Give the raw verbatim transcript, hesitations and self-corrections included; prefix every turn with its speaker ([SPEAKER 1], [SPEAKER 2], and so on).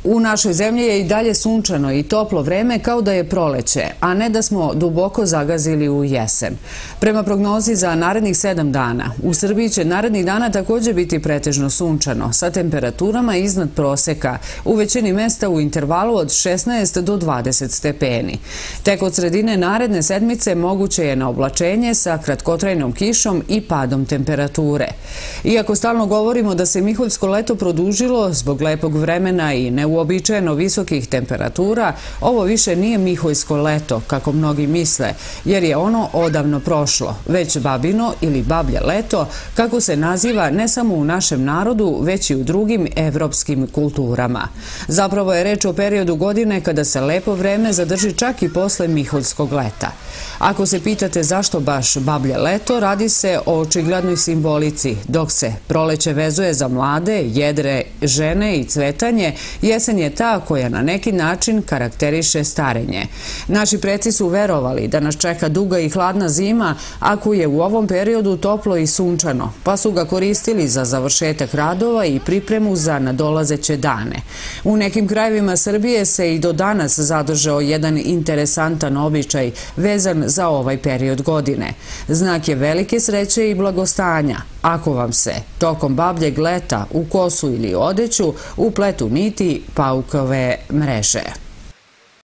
[SPEAKER 1] U našoj zemlji je i dalje sunčano i toplo vreme kao da je proleće, a ne da smo duboko zagazili u jesen. Prema prognozi za narednih sedam dana, u Srbiji će narednih dana također biti pretežno sunčano, sa temperaturama iznad proseka, u većini mesta u intervalu od šesnaest do dvadeset stepeni. Tek od sredine naredne sedmice moguće je na oblačenje sa kratkotrajnom kišom i padom temperature. Iako stalno govorimo da se miholjsko leto produžilo zbog lepog vremena i neuobičajeno visokih temperatura, ovo više nije miholjsko leto, kako mnogi misle, jer je ono odavno prošlo, već babino ili bablje leto, kako se naziva ne samo u našem narodu, već i u drugim evropskim kulturama. Zapravo je reč o periodu godine kada se lepo vreme zadrži čak i posle miholjskog leta. Ako se pitate zašto baš bablje leto, radi se o očiglednoj simbolici, dok se proleće vezuje za mlade, jedre žene i cvetanje, jesen je ta koja na neki način karakteriše starenje. Naši preci su verovali da nas čeka duga i hladna zima, ako je u ovom periodu toplo i sunčano, pa su ga koristili za završetak radova i pripremu za nadolazeće dane. U nekim krajevima Srbije se i do danas zadržao jedan interesantan običaj vezan za ovaj period godine. Znak je velike sreće i blagostanja. Ako vam se tokom babljeg leta u kosu ili odeću upletu niti paukove mreže.